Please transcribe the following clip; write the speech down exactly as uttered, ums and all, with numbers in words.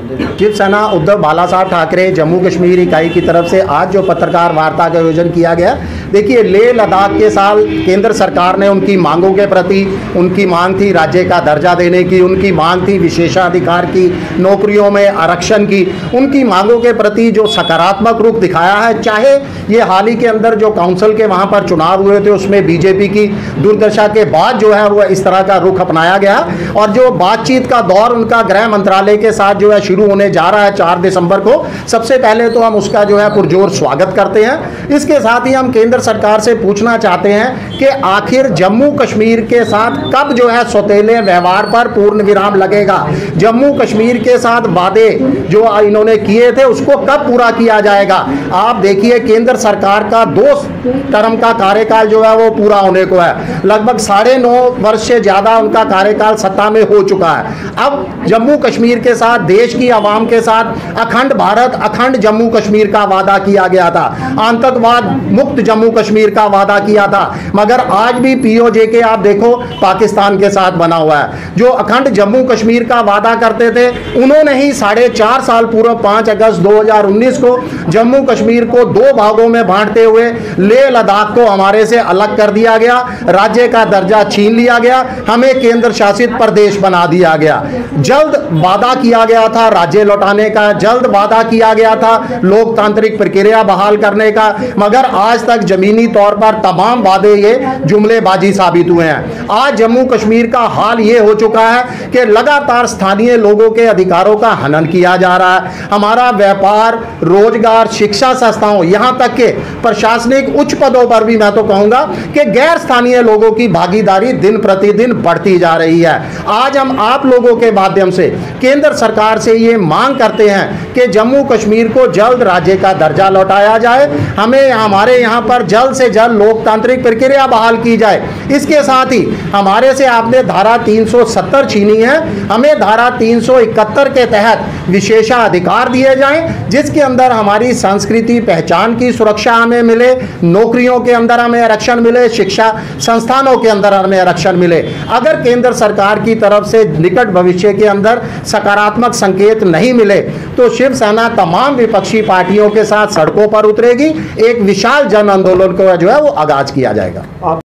शिवसेना उद्धव बाला साहब ठाकरे जम्मू कश्मीर इकाई की तरफ से आज जो पत्रकार वार्ता का आयोजन किया गया, देखिए लेह लद्दाख के साल केंद्र सरकार ने उनकी मांगों के प्रति, उनकी मांग थी राज्य का दर्जा देने की, उनकी मांग थी विशेषाधिकार की, नौकरियों में आरक्षण की, उनकी मांगों के प्रति जो सकारात्मक रुख दिखाया है। चाहे ये हाल ही के अंदर जो काउंसिल के वहाँ पर चुनाव हुए थे उसमें बीजेपी की दुर्दशा के बाद जो है वो इस तरह का रुख अपनाया गया, और जो बातचीत का दौर उनका गृह मंत्रालय के साथ जो है शुरू होने जा रहा है चार दिसंबर को, सबसे पहले तो हम उसका जो है पुरजोर स्वागत करते हैं। इसके साथ ही हम केंद्र सरकार से पूछना चाहते हैं कि आखिर जम्मू कश्मीर के साथ कब जो है सौतेले व्यवहार पर पूर्ण विराम लगेगा। जम्मू कश्मीर के साथ वादे जो इन्होंने किए थे उसको कब पूरा किया जाएगा। आप देखिए केंद्र सरकार का दो टर्म का कार्यकाल जो है वो पूरा होने को है, लगभग साढ़े नौ वर्ष से ज्यादा उनका कार्यकाल सत्ता में हो चुका है। अब जम्मू कश्मीर के साथ, देश की आवाम के साथ अखंड भारत, अखंड जम्मू कश्मीर का वादा किया गया था, आतंकवाद मुक्त जम्मू कश्मीर का वादा किया था, मगर आज भी पीओजे के आप देखो पाकिस्तान के साथ बना हुआ है। जो अखंड जम्मू कश्मीर का वादा करते थे उन्होंने ही साढ़े चार साल पूर्व पाँच अगस्त दो हज़ार उन्नीस को जम्मू कश्मीर को दो भागों में बांटते हुए लेह लद्दाख को हमारे से अलग कर दिया गया, राज्य का दर्जा छीन लिया गया, हमें केंद्र शासित प्रदेश बना दिया गया। जल्द वादा किया गया था राज्य लौटाने का, जल्द वादा किया गया था लोकतांत्रिक प्रक्रिया बहाल करने का, मगर आज तक जमीनी तौर पर तमाम वादे ये जुमलेबाजी साबित हुए हैं। आज जम्मू कश्मीर का हाल ये हो चुका है कि लगातार स्थानीय लोगों के अधिकारों का हनन किया जा रहा है। हमारा व्यापार, रोजगार, शिक्षा संस्थाओं, यहाँ तक के प्रशासनिक उच्च पदों पर भी मैं तो कहूँगा कि गैर स्थानीय लोगों की भागीदारी दिन प्रतिदिन बढ़ती जा रही है। आज हम आप लोगों के माध्यम से केंद्र सरकार से ये मांग करते हैं कि जम्मू कश्मीर को जल्द राज्य का दर्जा लौटाया जाए, हमें हमारे यहाँ पर जल्द से जल्द लोकतांत्रिक प्रक्रिया बहाल की जाए। इसके साथ ही हमारे से आपने धारा तीन सौ सत्तर छीनी है, हमें धारा तीन सौ इकहत्तर के तहत विशेषाधिकार दिए जाएं, जिसके अंदर हमारी संस्कृति पहचान की सुरक्षा हमें मिले, नौकरियों के अंदर हमें आरक्षण मिले, शिक्षा संस्थानों के अंदर हमें आरक्षण मिले। अगर केंद्र सरकार की तरफ से निकट भविष्य के अंदर सकारात्मक संकेत नहीं मिले तो शिवसेना तमाम विपक्षी पार्टियों के साथ सड़कों पर उतरेगी, एक विशाल जन आंदोलन को जो है वो आगाज किया जाएगा।